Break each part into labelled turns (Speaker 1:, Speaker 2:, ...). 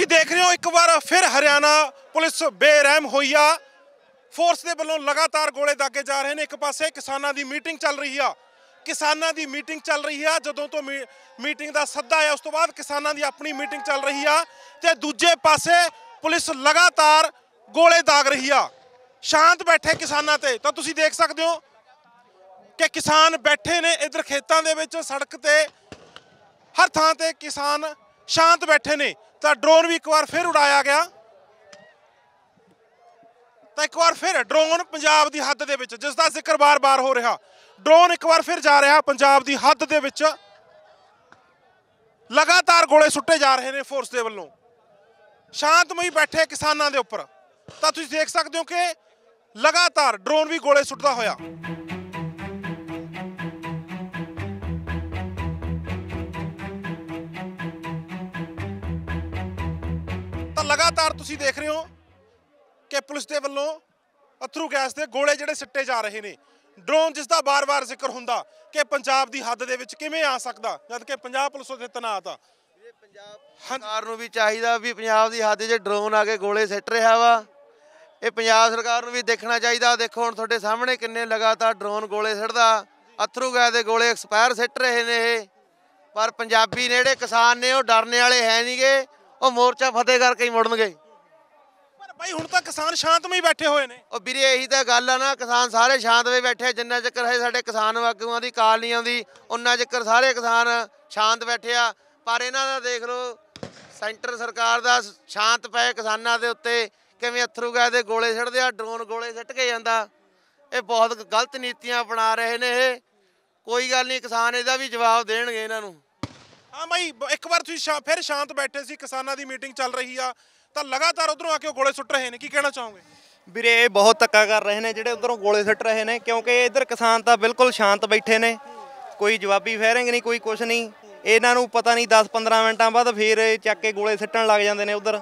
Speaker 1: देख रहे हो एक बार फिर हरियाणा पुलिस बेरहम होई आ। फोर्स के वालों लगातार गोले दागे जा रहे हैं। एक पासे किसानों की मीटिंग चल रही है, किसानों की मीटिंग चल रही है। जदों तो मीटिंग का सद्दा है उस तो बाद किसानों की अपनी मीटिंग चल रही है ते दूजे पासे पुलिस लगातार गोले दाग रही है। शांत बैठे किसानों ते तो तुसीं देख सकते हो कि किसान बैठे ने इधर खेतों के विच, सड़क ते हर थां ते किसान शांत बैठे ने। तो ड्रोन भी एक बार फिर उड़ाया गया। तो एक बार फिर ड्रोन पंजाब की हद दे विच, जिसका जिक्र बार बार हो रहा, ड्रोन एक बार फिर जा रहा पंजाब की हद दे विच। लगातार गोले सुट्टे जा रहे हैं फोर्स के वलों शांतमई बैठे किसानों के उपर। तो तुसीं देख सकते हो कि लगातार ड्रोन भी गोले सुट्टदा होया। तो लगातार तुसीं देख रहे हो कि पुलिस के वलों अथरू गैस के गोले जिहड़े सिੱਟੇ जा रहे हैं। ड्रोन जिसका बार बार जिक्र हुंदा कि पंजाब की हद दे विच किवें आ सकदा, जबकि पंजाब पुलिस उत्थे तैनात आ।
Speaker 2: सरकार नूं भी चाहिदा भी पंजाब की हद 'च ड्रोन आके गोले सिੱਟ रहा वा। ये पंजाब सरकार नूं भी देखना चाहिए। देखो हुण तुहाडे सामने किन्ने लगातार ड्रोन गोले सिੱਟदा, अथरू गैस के गोले एक्सपायर सिੱਟ रहे ने ये। पर पंजाबी ने जिहड़े किसान ने वो डरने वाले है नहीं गे, वो मोर्चा फतेह करके ही मुड़नगे।
Speaker 1: भाई हुण तां किसान शांतमई बैठे हुए ने।
Speaker 2: ਉਹ ਵੀਰੇ ਇਹੀ ਤਾਂ ਗੱਲ ਆ ਨਾ, ਕਿਸਾਨ ਸਾਰੇ ਸ਼ਾਂਤ ਵੇ ਬੈਠੇ। ਜਿੰਨਾ ਚੱਕਰ ਹੈ ਸਾਡੇ ਕਿਸਾਨ ਆਗੂਆਂ ਦੀ ਕਾਲ ਨਹੀਂ ਆਉਂਦੀ ਉਹਨਾਂ ਚੱਕਰ ਸਾਰੇ ਕਿਸਾਨ ਸ਼ਾਂਤ ਬੈਠੇ ਆ। ਪਰ ਇਹਨਾਂ ਦਾ ਦੇਖ ਲਓ ਸੈਂਟਰ ਸਰਕਾਰ ਦਾ ਸ਼ਾਂਤ ਪਏ ਕਿਸਾਨਾਂ ਦੇ ਉੱਤੇ ਕਿਵੇਂ ਅਥਰੂ ਗੈਸ ਦੇ ਗੋਲੇ ਸਿੱਟਦੇ ਆ, ਡਰੋਨ ਗੋਲੇ ਸਿੱਟ ਕੇ ਜਾਂਦਾ। ਇਹ ਬਹੁਤ ਗਲਤ ਨੀਤੀਆਂ ਅਪਣਾ ਰਹੇ ਨੇ ਇਹ। ਕੋਈ ਗੱਲ ਨਹੀਂ, ਕਿਸਾਨ ਇਹਦਾ ਵੀ ਜਵਾਬ ਦੇਣਗੇ ਇਹਨਾਂ ਨੂੰ।
Speaker 1: हाँ भाई एक बार तुसीं फिर शांत बैठे सी, किसानों की मीटिंग चल रही आ तो लगातार उधरों आके गोले सुੱਟ रहे हैं। की कहना चाहोगे?
Speaker 3: ਵੀਰੇ ਇਹ ਬਹੁਤ ਧੱਕਾ ਕਰ ਰਹੇ ਨੇ ਜਿਹੜੇ ਉਧਰੋਂ ਗੋਲੇ ਸਿੱਟ ਰਹੇ ਨੇ, ਕਿਉਂਕਿ ਇਧਰ ਕਿਸਾਨ ਤਾਂ ਬਿਲਕੁਲ ਸ਼ਾਂਤ ਬੈਠੇ ਨੇ। ਕੋਈ ਜਵਾਬੀ ਫਾਇਰਿੰਗ ਨਹੀਂ, ਕੋਈ ਕੁਛ ਨਹੀਂ। ਇਹਨਾਂ ਨੂੰ ਪਤਾ ਨਹੀਂ 10-15 ਮਿੰਟਾਂ ਬਾਅਦ ਫੇਰ ਚੱਕ ਕੇ ਗੋਲੇ ਸਿੱਟਣ ਲੱਗ ਜਾਂਦੇ ਨੇ ਉਧਰ।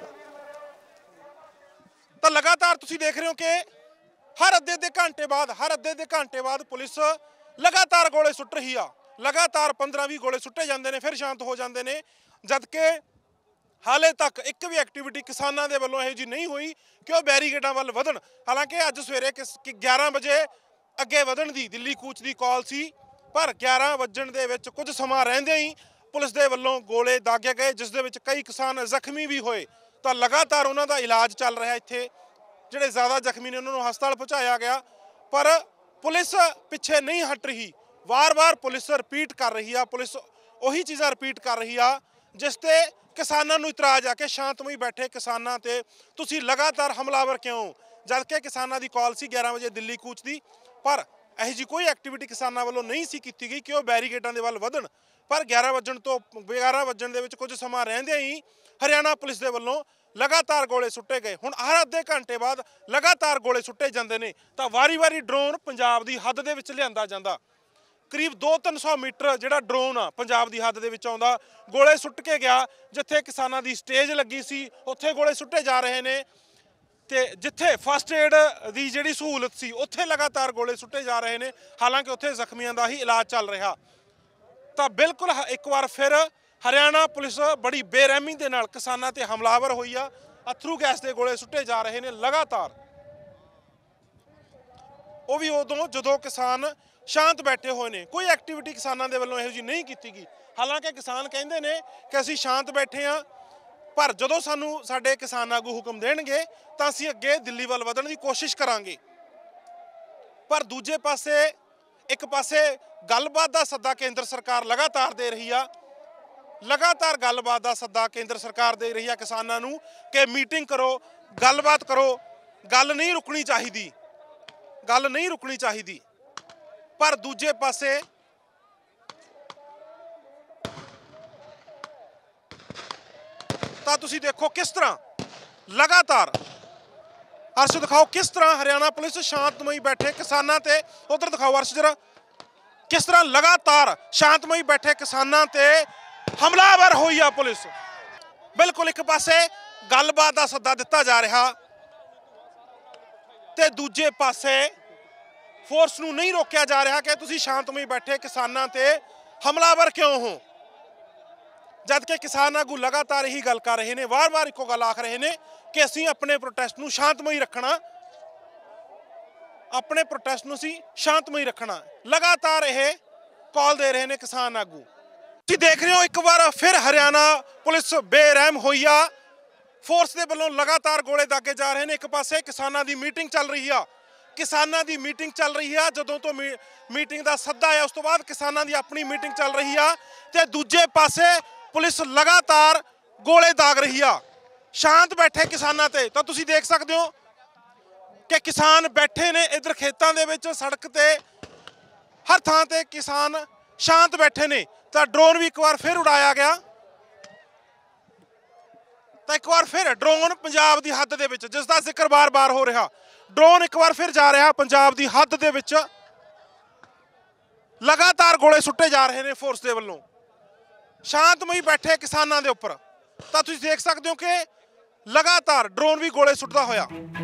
Speaker 1: तो लगातार तुसीं देख रहे हो कि हर अद्धे घंटे बाद पुलिस लगातार गोले सुੱਟ रही आ। लगातार 15-20 गोले सुੱਟੇ ਜਾਂਦੇ ਨੇ, फिर शांत हो जाते हैं। जबकि हाले तक एक भी एक्टिविटी किसानों के वालों यह जी नहीं हुई कि वह बैरीगेडां वल वधण। हालांकि अज सवेरे 11 बजे अगे वधण दी दिल्ली कूच की कॉल सी, पर 11 वजण दे विच कुछ समा रहिंदे ही पुलिस के वालों गोले दागे गए, जिस दे विच कई किसान जख्मी भी होए। तो लगातार उन्हां दा इलाज चल रहा इत्थे। जिहड़े ज़्यादा जख्मी ने उन्होंने हस्पताल पहुँचाया गया, पर पुलिस पिछे नहीं हट रही। वार वार पुलिस रिपीट कर रही है, पुलिस उही चीज़ां रिपीट कर रही है जिसते किसानों को इतराज़ आ कि शांतमई बैठे किसानों ते तुसीं लगातार हमलावर क्यों। जबकि किसानों की कॉल सी 11 बजे दिल्ली कूच की, पर यही जी कोई एक्टिविटी किसानों वालों नहीं सी की गई कि वह बैरीगेडां दे वल वधण। पर 11 वजण दे विच कुछ समा रहिंदे ही हरियाणा पुलिस के वलों लगातार गोले सुੱਟੇ गए। हुण हर अद्धे घंटे बाद लगातार गोले सुੱਟੇ जाते हैं। तो वारी वारी ड्रोन पंजाब की हद दे विच लिआंदा जांदा। करीब 200-300 मीटर जिहड़ा ड्रोन आ पंजाब की हद दे विच आउंदा, गोले सुੱਟ के गया। जिथे किसानों की स्टेज लगी सी उत्थे गोले सुੱਟੇ जा रहे हैं, तो जिथे फस्ट एड की जिहड़ी सहूलत सी उत्थे लगातार गोले सुੱਟੇ जा रहे हैं। हालांकि उत्थे जख्मियों का ही इलाज चल रहा। तो बिल्कुल एक बार फिर हरियाणा पुलिस बड़ी बेरहमी दे नाल किसानां ते हमलावर हुई आ। अथरू गैस के गोले सुੱਟੇ जा रहे हैं लगातार। वो भी उदों जदों किसान शांत बैठे हुए ने। कोई एक्टिविटी किसानों के वालों इहो जी नहीं की गई। हालांकि किसान कहते हैं कि असीं शांत बैठे हाँ, पर जदों सानूं साडे किसान आगू हुक्म देणगे तां असीं अगे दिल्ली वल वधण की कोशिश करांगे। पर दूजे पासे एक पासे गलबात का सद्दा केंद्र सरकार लगातार दे रही आ। लगातार गलबात का सद्दा केंद्र सरकार दे रही है किसानों नूं कि मीटिंग करो, गलबात करो, गल नहीं रुकनी चाहिए, गल नहीं रुकनी चाहिए। पर दूजे पासे तां तुसीं देखो किस तरह लगातार अर्श दिखाओ किस तरह हरियाणा पुलिस शांतमई बैठे किसानों ते, उधर दिखाओ अर्श जरा, किस तरह लगातार शांतमई बैठे किसानों ते हमलावर हुई आ पुलिस। बिल्कुल एक पासे गलबात का सद्दा दिता जा रहा, ते दूजे पासे फोर्स नूं नहीं रोकया जा रहा कि तुसीं शांतमई बैठे किसानों ते हमलावर क्यों हो। ਜਦ ਕਿ ਕਿਸਾਨ ਆਗੂ ਲਗਾਤਾਰ ਇਹੀ ਗੱਲ ਕਰ ਰਹੇ ਨੇ, ਵਾਰ-ਵਾਰ ਇੱਕੋ ਗੱਲ ਆਖ ਰਹੇ ਨੇ ਕਿ ਅਸੀਂ ਆਪਣੇ ਪ੍ਰੋਟੈਸਟ ਨੂੰ ਸ਼ਾਂਤਮਈ ਰੱਖਣਾ, ਆਪਣੇ ਪ੍ਰੋਟੈਸਟ ਨੂੰ ਅਸੀਂ ਸ਼ਾਂਤਮਈ ਰੱਖਣਾ। ਲਗਾਤਾਰ ਇਹ ਕਾਲ ਦੇ ਰਹੇ ਨੇ ਕਿਸਾਨ ਆਗੂ। ਤੁਸੀਂ ਦੇਖ ਰਹੇ ਹੋ ਇੱਕ ਵਾਰ ਫਿਰ ਹਰਿਆਣਾ ਪੁਲਿਸ ਬੇਰਹਿਮ ਹੋਈ ਆ। ਫੋਰਸ ਦੇ ਵੱਲੋਂ ਲਗਾਤਾਰ ਗੋਲੇ ਦਾਗੇ ਜਾ ਰਹੇ ਨੇ। ਇੱਕ ਪਾਸੇ ਕਿਸਾਨਾਂ ਦੀ ਮੀਟਿੰਗ ਚੱਲ ਰਹੀ ਆ, ਕਿਸਾਨਾਂ ਦੀ ਮੀਟਿੰਗ ਚੱਲ ਰਹੀ ਆ। ਜਦੋਂ ਤੋਂ ਮੀਟਿੰਗ ਦਾ ਸੱਦਾ ਆਇਆ ਉਸ ਤੋਂ ਬਾਅਦ ਕਿਸਾਨਾਂ ਦੀ ਆਪਣੀ ਮੀਟਿੰਗ ਚੱਲ ਰਹੀ ਆ ਤੇ ਦੂਜੇ ਪਾਸੇ ਪੁਲਿਸ ਲਗਾਤਾਰ ਗੋਲੇ ਦਾਗ ਰਹੀ ਆ ਸ਼ਾਂਤ ਬੈਠੇ ਕਿਸਾਨਾਂ ਤੇ। ਤਾਂ ਤੁਸੀਂ ਦੇਖ ਸਕਦੇ ਹੋ ਕਿ ਕਿਸਾਨ ਬੈਠੇ ਨੇ ਇੱਧਰ ਖੇਤਾਂ ਦੇ ਵਿੱਚ, ਸੜਕ ਤੇ, ਹਰ ਥਾਂ ਤੇ ਕਿਸਾਨ ਸ਼ਾਂਤ ਬੈਠੇ ਨੇ। ਤਾਂ ਡਰੋਨ ਵੀ ਇੱਕ ਵਾਰ ਫਿਰ ਉਡਾਇਆ ਗਿਆ। ਤਾਂ ਇੱਕ ਵਾਰ ਫਿਰ ਡਰੋਨ ਪੰਜਾਬ ਦੀ ਹੱਦ ਦੇ ਵਿੱਚ, ਜਿਸ ਦਾ ਜ਼ਿਕਰ ਬਾਰ-ਬਾਰ ਹੋ ਰਿਹਾ, ਡਰੋਨ ਇੱਕ ਵਾਰ ਫਿਰ ਜਾ ਰਿਹਾ ਪੰਜਾਬ ਦੀ ਹੱਦ ਦੇ ਵਿੱਚ। ਲਗਾਤਾਰ ਗੋਲੇ ਸੁੱਟੇ ਜਾ ਰਹੇ ਨੇ ਫੋਰਸ ਦੇ ਵੱਲੋਂ ਸ਼ਾਂਤਮਈ ਬੈਠੇ ਕਿਸਾਨਾਂ ਦੇ ਉੱਪਰ। ਤਾਂ ਤੁਸੀਂ ਦੇਖ ਸਕਦੇ ਹੋ ਕਿ ਲਗਾਤਾਰ ਡਰੋਨ ਵੀ ਗੋਲੇ ਸੁੱਟਦਾ ਹੋਇਆ।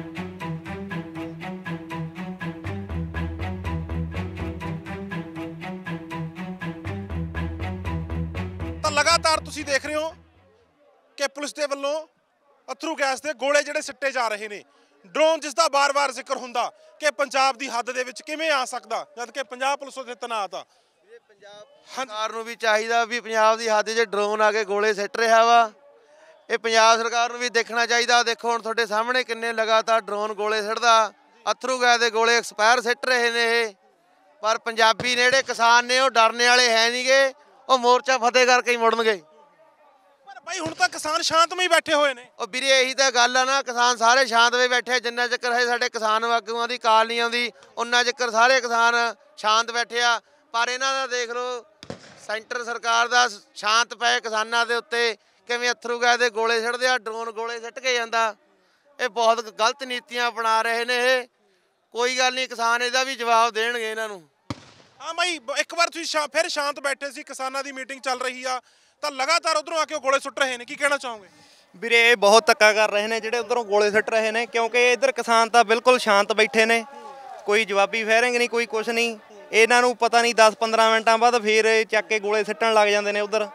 Speaker 1: ਤਾਂ ਲਗਾਤਾਰ ਤੁਸੀਂ ਦੇਖ ਰਹੇ ਹੋ ਕਿ ਪੁਲਿਸ ਦੇ ਵੱਲੋਂ ਅਥਰੂ ਗੈਸ ਦੇ ਗੋਲੇ ਜਿਹੜੇ ਸਿੱਟੇ ਜਾ ਰਹੇ ਨੇ। ਡਰੋਨ ਜਿਸ ਦਾ ਬਾਰ-ਬਾਰ ਜ਼ਿਕਰ ਹੁੰਦਾ ਕਿ ਪੰਜਾਬ ਦੀ ਹੱਦ ਦੇ ਵਿੱਚ ਕਿਵੇਂ ਆ ਸਕਦਾ, ਜਦ ਕਿ ਪੰਜਾਬ ਪੁਲਿਸ ਉੱਤੇ ਤੈਨਾਤ ਆ।
Speaker 2: ਪੰਜਾਬ ਸਰਕਾਰ ਨੂੰ ਵੀ ਚਾਹੀਦਾ ਵੀ ਪੰਜਾਬ ਦੀ ਹੱਦ 'ਚ ਡਰੋਨ ਆ ਕੇ ਗੋਲੇ ਸਿੱਟ ਰਿਹਾ ਵਾ, ਇਹ ਪੰਜਾਬ ਸਰਕਾਰ ਨੂੰ ਵੀ ਦੇਖਣਾ ਚਾਹੀਦਾ। ਦੇਖੋ ਹੁਣ ਤੁਹਾਡੇ ਸਾਹਮਣੇ ਕਿੰਨੇ ਲਗਾਤਾਰ ਡਰੋਨ ਗੋਲੇ ਸਿੱਟਦਾ, ਅਥਰੂ ਗੈਸ ਦੇ ਗੋਲੇ ਐਕਸਪਾਇਰ ਸਿੱਟ ਰਹੇ ਨੇ ਇਹ। ਪਰ ਪੰਜਾਬੀ ਨੇ ਜਿਹੜੇ ਕਿਸਾਨ ਨੇ ਉਹ ਡਰਨੇ ਵਾਲੇ ਹੈ ਨਹੀਂਗੇ, ਉਹ ਮੋਰਚਾ ਫਤਿਹ ਕਰਕੇ ਹੀ ਮੁੜਨਗੇ।
Speaker 1: ਪਰ ਬਾਈ ਹੁਣ ਤਾਂ ਕਿਸਾਨ ਸ਼ਾਂਤਮਈ ਬੈਠੇ ਹੋਏ ਨੇ।
Speaker 2: ਉਹ ਵੀਰੇ ਇਹੀ ਤਾਂ ਗੱਲ ਆ ਨਾ, ਕਿਸਾਨ ਸਾਰੇ ਸ਼ਾਂਤਮਈ ਬੈਠੇ। ਜਿੰਨਾ ਚਿਰ ਹੈ ਸਾਡੇ ਕਿਸਾਨ ਆਗੂਆਂ ਦੀ ਕਾਲ ਨਹੀਂ ਆਉਂਦੀ ਉਹਨਾਂ ਚਿਰ ਸਾਰੇ ਕਿਸਾਨ ਸ਼ਾਂਤ ਬੈਠੇ ਆ। ਪਰ ਇਹਨਾਂ ਦਾ ਦੇਖ ਲਓ ਸੈਂਟਰ ਸਰਕਾਰ ਦਾ ਸ਼ਾਂਤ ਪਏ ਕਿਸਾਨਾਂ ਦੇ ਉੱਤੇ ਕਿਵੇਂ ਅਥਰੂ ਗੈਸ ਦੇ ਗੋਲੇ ਸਿੱਟਦੇ ਆ, ਡਰੋਨ ਗੋਲੇ ਸਿੱਟ ਕੇ ਜਾਂਦਾ। ਇਹ ਬਹੁਤ ਗਲਤ ਨੀਤੀਆਂ ਅਪਣਾ ਰਹੇ ਨੇ ਇਹ। ਕੋਈ ਗੱਲ ਨਹੀਂ, ਕਿਸਾਨ ਇਹਦਾ ਵੀ ਜਵਾਬ ਦੇਣਗੇ ਇਹਨਾਂ ਨੂੰ।
Speaker 1: ਹਾਂ ਬਾਈ, ਇੱਕ ਵਾਰ ਤੁਸੀਂ ਫਿਰ ਸ਼ਾਂਤ ਬੈਠੇ ਸੀ, ਕਿਸਾਨਾਂ ਦੀ ਮੀਟਿੰਗ ਚੱਲ ਰਹੀ ਆ, ਤਾਂ ਲਗਾਤਾਰ ਉਧਰੋਂ ਆ ਕੇ ਗੋਲੇ ਸੁੱਟ ਰਹੇ ਨੇ। ਕੀ ਕਹਿਣਾ ਚਾਹੋਗੇ?
Speaker 3: ਵੀਰੇ ਇਹ ਬਹੁਤ ਧੱਕਾ ਕਰ ਰਹੇ ਨੇ ਜਿਹੜੇ ਉਧਰੋਂ ਗੋਲੇ ਸਿੱਟ ਰਹੇ ਨੇ, ਕਿਉਂਕਿ ਇੱਧਰ ਕਿਸਾਨ ਤਾਂ ਬਿਲਕੁਲ ਸ਼ਾਂਤ ਬੈਠੇ ਨੇ, ਕੋਈ ਜਵਾਬੀ ਫਾਇਰਿੰਗ ਨਹੀਂ, ਕੋਈ ਕੁਛ ਨਹੀਂ। ਇਹਨਾਂ ਨੂੰ ਪਤਾ ਨਹੀਂ 10-15 ਮਿੰਟਾਂ ਬਾਅਦ ਫਿਰ ਚੱਕ ਕੇ ਗੋਲੇ ਸਿੱਟਣ ਲੱਗ ਜਾਂਦੇ ਨੇ ਉਧਰ।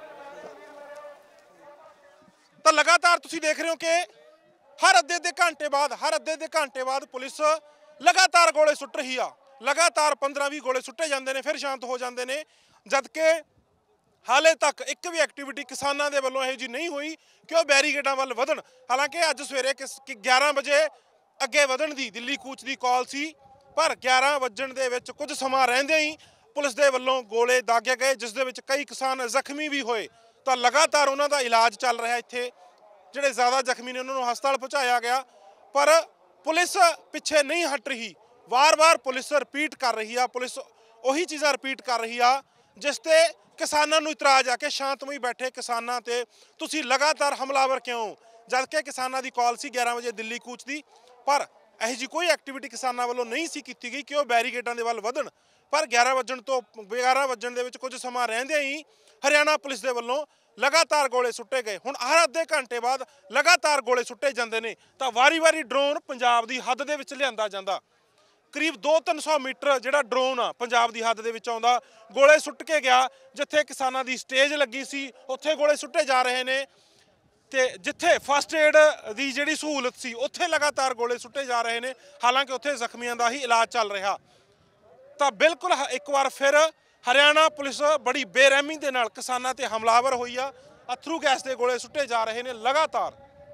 Speaker 1: ਤਾਂ ਲਗਾਤਾਰ ਤੁਸੀਂ ਦੇਖ ਰਹੇ ਹੋ ਕਿ ਹਰ ਅੱਧੇ ਘੰਟੇ ਬਾਅਦ ਪੁਲਿਸ ਲਗਾਤਾਰ ਗੋਲੇ ਸੁੱਟ ਰਹੀ ਆ। ਲਗਾਤਾਰ 15-20 ਗੋਲੇ ਸੁੱਟੇ ਜਾਂਦੇ ਨੇ, ਫਿਰ ਸ਼ਾਂਤ ਹੋ ਜਾਂਦੇ ਨੇ। ਜਦ ਕਿ ਹਾਲੇ ਤੱਕ ਇੱਕ ਵੀ ਐਕਟੀਵਿਟੀ ਕਿਸਾਨਾਂ ਦੇ ਵੱਲੋਂ ਇਹੋ ਜਿਹੀ ਨਹੀਂ ਹੋਈ ਕਿ ਉਹ ਬੈਰੀਕੇਡਾਂ ਵੱਲ ਵਧਣ। ਹਾਲਾਂਕਿ ਅੱਜ ਸਵੇਰੇ 11 ਵਜੇ ਅੱਗੇ ਵਧਣ ਦੀ ਦਿੱਲੀ ਕੂਚ ਦੀ ਕਾਲ ਸੀ, ਪਰ 11 ਵੱਜਣ ਦੇ ਵਿੱਚ ਕੁਝ ਸਮਾਂ ਰਹਿੰਦੇ ਹੀ ਪੁਲਿਸ ਦੇ ਵੱਲੋਂ ਗੋਲੇ ਦਾਗੇ ਗਏ, ਜਿਸ ਦੇ ਵਿੱਚ ਕਈ ਕਿਸਾਨ ਜ਼ਖਮੀ ਵੀ ਹੋਏ। ਤਾਂ ਲਗਾਤਾਰ ਉਹਨਾਂ ਦਾ ਇਲਾਜ ਚੱਲ ਰਿਹਾ ਇੱਥੇ। ਜਿਹੜੇ ਜ਼ਿਆਦਾ ਜ਼ਖਮੀ ਨੇ ਉਹਨਾਂ ਨੂੰ ਹਸਪਤਾਲ ਪਹੁੰਚਾਇਆ ਗਿਆ, ਪਰ ਪੁਲਿਸ ਪਿੱਛੇ ਨਹੀਂ ਹਟ ਰਹੀ। ਵਾਰ-ਵਾਰ ਪੁਲਿਸ ਰਿਪੀਟ ਕਰ ਰਹੀ ਆ, ਪੁਲਿਸ ਉਹੀ ਚੀਜ਼ਾਂ ਰਿਪੀਟ ਕਰ ਰਹੀ ਆ ਜਿਸ ਤੇ ਕਿਸਾਨਾਂ ਨੂੰ ਇਤਰਾਜ਼ ਆ ਕਿ ਸ਼ਾਂਤਮਈ ਬੈਠੇ ਕਿਸਾਨਾਂ ਤੇ ਤੁਸੀਂ ਲਗਾਤਾਰ ਹਮਲਾਵਰ ਕਿਉਂ? ਜਦ ਕਿ ਕਿਸਾਨਾਂ ਦੀ ਕਾਲ ਸੀ 11 ਵਜੇ ਦਿੱਲੀ ਕੂਚ ਦੀ, ਪਰ ਇਹੋ ਜਿਹੀ ਕੋਈ ਐਕਟੀਵਿਟੀ ਕਿਸਾਨਾਂ ਵੱਲੋਂ ਨਹੀਂ ਸੀ ਕੀਤੀ ਗਈ ਕਿ ਉਹ ਬੈਰੀਕੇਡਾਂ ਦੇ ਵੱਲ ਵਧਣ। ਪਰ 11 ਵੱਜਣ ਦੇ ਵਿੱਚ ਕੁਝ ਸਮਾਂ ਰਹਿੰਦੇ ਹੀ ਹਰਿਆਣਾ ਪੁਲਿਸ ਦੇ ਵੱਲੋਂ ਲਗਾਤਾਰ ਗੋਲੇ ਸੁੱਟੇ ਗਏ। ਹੁਣ ਹਰ ਅੱਧੇ ਘੰਟੇ ਬਾਅਦ ਲਗਾਤਾਰ ਗੋਲੇ ਸੁੱਟੇ ਜਾਂਦੇ ਨੇ। ਤਾਂ ਵਾਰੀ-ਵਾਰੀ ਡਰੋਨ ਪੰਜਾਬ ਦੀ ਹੱਦ ਦੇ ਵਿੱਚ ਲਿਆਂਦਾ ਜਾਂਦਾ। ਕਰੀਬ 200-300 ਮੀਟਰ ਜਿਹੜਾ ਡਰੋਨ ਆ ਪੰਜਾਬ ਦੀ ਹੱਦ ਦੇ ਵਿੱਚ ਆਉਂਦਾ, ਗੋਲੇ ਸੁੱਟ ਕੇ ਗਿਆ। ਜਿੱਥੇ ਕਿਸਾਨਾਂ ਦੀ ਸਟੇਜ ਲੱਗੀ ਸੀ ਉੱਥੇ ਗੋਲੇ ਸੁੱਟੇ ਜਾ ਰਹੇ ਨੇ, ਤੇ ਜਿੱਥੇ ਫਸਟ ਏਡ ਦੀ ਜਿਹੜੀ ਸਹੂਲਤ ਸੀ ਉੱਥੇ ਲਗਾਤਾਰ ਗੋਲੇ ਸੁੱਟੇ ਜਾ ਰਹੇ ਨੇ। ਹਾਲਾਂਕਿ ਉੱਥੇ ਜ਼ਖਮੀਆਂ ਦਾ ਹੀ ਇਲਾਜ ਚੱਲ ਰਿਹਾ। ਤਾਂ ਬਿਲਕੁਲ ਇੱਕ ਵਾਰ ਫਿਰ ਹਰਿਆਣਾ ਪੁਲਿਸ ਬੜੀ ਬੇਰਹਿਮੀ ਦੇ ਨਾਲ ਕਿਸਾਨਾਂ ਤੇ ਹਮਲਾਵਰ ਹੋਈ ਆ। ਅਥਰੂ ਗੈਸ ਦੇ ਗੋਲੇ ਸੁੱਟੇ ਜਾ ਰਹੇ ਨੇ ਲਗਾਤਾਰ,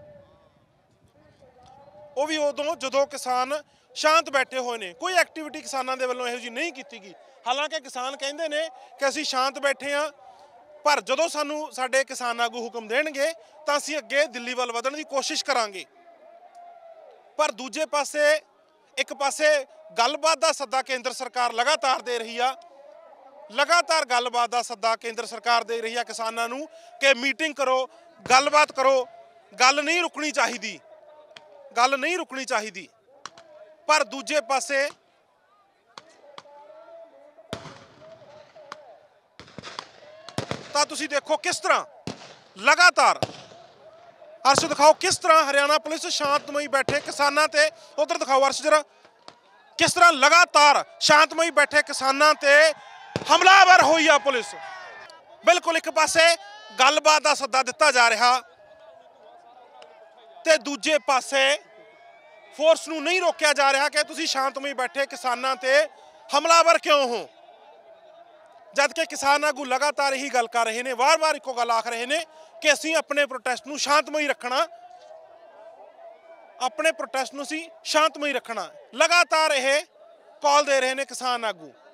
Speaker 1: ਉਹ ਵੀ ਉਦੋਂ ਜਦੋਂ ਕਿਸਾਨ ਸ਼ਾਂਤ ਬੈਠੇ ਹੋਏ ਨੇ। ਕੋਈ ਐਕਟੀਵਿਟੀ ਕਿਸਾਨਾਂ ਦੇ ਵੱਲੋਂ ਇਹੋ ਜਿਹੀ ਨਹੀਂ ਕੀਤੀ ਗਈ। ਹਾਲਾਂਕਿ ਕਿਸਾਨ ਕਹਿੰਦੇ ਨੇ ਕਿ ਅਸੀਂ ਸ਼ਾਂਤ ਬੈਠੇ ਹਾਂ, ਪਰ ਜਦੋਂ ਸਾਨੂੰ ਸਾਡੇ ਕਿਸਾਨ ਆਗੂ ਹੁਕਮ ਦੇਣਗੇ ਤਾਂ ਅਸੀਂ ਅੱਗੇ ਦਿੱਲੀ ਵੱਲ ਵਧਣ ਦੀ ਕੋਸ਼ਿਸ਼ ਕਰਾਂਗੇ। ਪਰ ਦੂਜੇ ਪਾਸੇ ਇੱਕ ਪਾਸੇ ਗੱਲਬਾਤ ਦਾ ਸੱਦਾ ਕੇਂਦਰ ਸਰਕਾਰ ਲਗਾਤਾਰ ਦੇ ਰਹੀ ਆ। ਲਗਾਤਾਰ ਗੱਲਬਾਤ ਦਾ ਸੱਦਾ ਕੇਂਦਰ ਸਰਕਾਰ ਦੇ ਰਹੀ ਆ ਕਿਸਾਨਾਂ ਨੂੰ ਕਿ ਮੀਟਿੰਗ ਕਰੋ, ਗੱਲਬਾਤ ਕਰੋ, ਗੱਲ ਨਹੀਂ ਰੁਕਣੀ ਚਾਹੀਦੀ। ਪਰ ਦੂਜੇ ਪਾਸੇ ਤਾਂ ਤੁਸੀਂ ਦੇਖੋ ਕਿਸ ਤਰ੍ਹਾਂ ਲਗਾਤਾਰ ਅਰਸ਼ ਦਿਖਾਓ ਕਿਸ ਤਰ੍ਹਾਂ ਹਰਿਆਣਾ ਪੁਲਿਸ ਸ਼ਾਂਤਮਈ ਬੈਠੇ ਕਿਸਾਨਾਂ ਤੇ, ਉਧਰ ਦਿਖਾਓ ਅਰਸ਼ ਜਰਾ, ਕਿਸ ਤਰ੍ਹਾਂ ਲਗਾਤਾਰ ਸ਼ਾਂਤਮਈ ਬੈਠੇ ਕਿਸਾਨਾਂ ਤੇ ਹਮਲਾਵਰ ਹੋਈ ਆ ਪੁਲਿਸ। ਬਿਲਕੁਲ ਇੱਕ ਪਾਸੇ ਗੱਲਬਾਤ ਦਾ ਸੱਦਾ ਦਿੱਤਾ ਜਾ ਰਿਹਾ ਤੇ ਦੂਜੇ ਪਾਸੇ ਫੋਰਸ ਨੂੰ ਨਹੀਂ ਰੋਕਿਆ ਜਾ ਰਿਹਾ ਕਿ ਤੁਸੀਂ ਸ਼ਾਂਤਮਈ ਬੈਠੇ ਕਿਸਾਨਾਂ ਤੇ ਹਮਲਾਵਰ ਕਿਉਂ ਹੋ। ਜਦ ਕਿ ਕਿਸਾਨ ਆਗੂ ਲਗਾਤਾਰ ਇਹੀ ਗੱਲ ਕਰ ਰਹੇ ਨੇ, ਵਾਰ-ਵਾਰ ਇੱਕੋ ਗੱਲ ਆਖ ਰਹੇ ਨੇ ਕਿ ਅਸੀਂ ਆਪਣੇ ਪ੍ਰੋਟੈਸਟ ਨੂੰ ਸ਼ਾਂਤਮਈ ਰੱਖਣਾ, ਆਪਣੇ ਪ੍ਰੋਟੈਸਟ ਨੂੰ ਅਸੀਂ ਸ਼ਾਂਤਮਈ ਰੱਖਣਾ। ਲਗਾਤਾਰ ਇਹ ਕਾਲ ਦੇ ਰਹੇ ਨੇ ਕਿਸਾਨ ਆਗੂ।